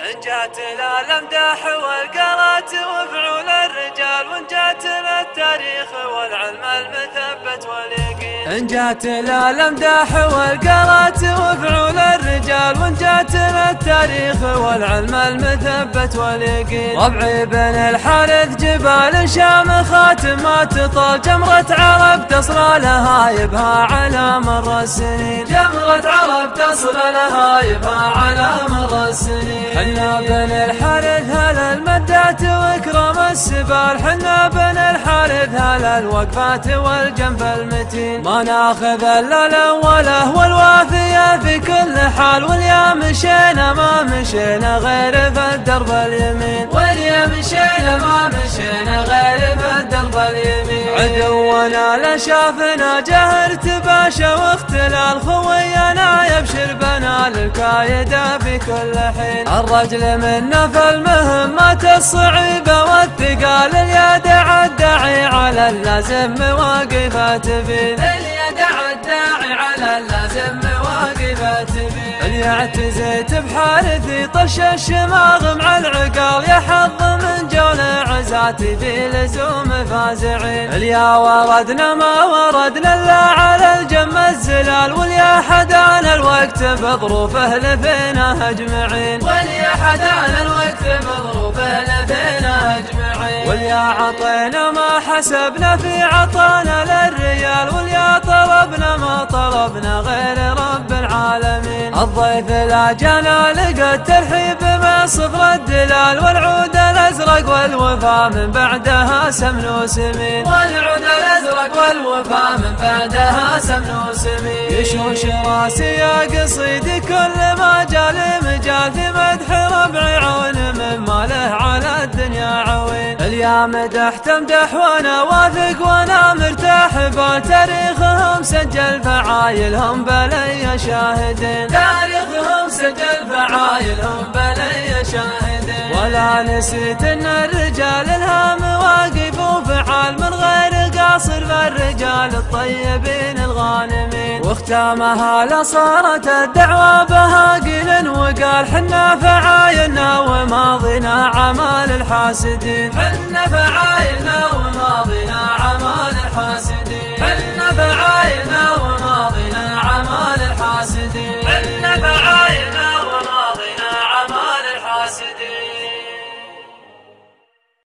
إن جات الأمداح والقرات وفعول الرجال، وإن جات التاريخ والعلم المثبت واليقين. إن جات الأمداح والقرات وفعول الرجال، وإن جات التاريخ والعلم المثبت واليقين. ربعي بن الحارث جبال شامخات ما تطال، جمرة عرب تصل لهايبها على مر السنين. جمرة عرب تصل لهايبها على مر السنين. حنا بن الحارث هل المدات واكرم السبال، حنا بن الحارث هل الوقفات والجنب المتين. ما ناخذ الا الاوله والوافيه في كل حال، واليا مشينا ما مشينا غير في الدرب اليمين. واليا مشينا ما مشينا غير في الدرب اليمين. عدونا لا شافنا جهر تباشى واختلال، خوينا يبشر بنا للكايده في كل حين. الرجل منا في المهمات الصعيبه والثقال، اليدع الداعي على اللازم مواقفات فيه. اليدع الداعي على اللازم مواقفات فيه. يعتزيت بحارثي طش الشماغ مع العقال، يا حظ من جول عزاتي في لزوم فازعين. اليا وردنا ما وردنا الا على الجم الزلال، واليا حدانا الوقت بظروفه لفينا اجمعين. واليا حدانا الوقت بظروفه لفينا اجمعين. واليا عطينا ما حسبنا في عطانا للريال، واليا طلبنا ما طلبنا غير رب العالمين. الضيف لا جانا لقى الترحيب ما صفر الدلال، والعود الازرق والوفا من بعدها سمن وسمين. والعود الازرق والوفا من بعدها سمن وسمين. يشوش راسي يا قصيدي كل ما جالي مجال، في مدح ربعي عون مما له على الدنيا عوين. اليا مدح تمدح وانا واثق وانا مرتاح بال، تاريخهم سجل فعايلهم بلي شاهدين. تاريخهم سجل فعايلهم بلي شاهدين. ولا نسيت ان الرجال لها مواقف وفعال، من غير قاصر فالرجال الطيبين الغانمين. واختامها لصارت الدعوة بها قيل وقال، حنا فعايلنا وماضينا عمال الحاسدين. حنا فعايلنا وماضينا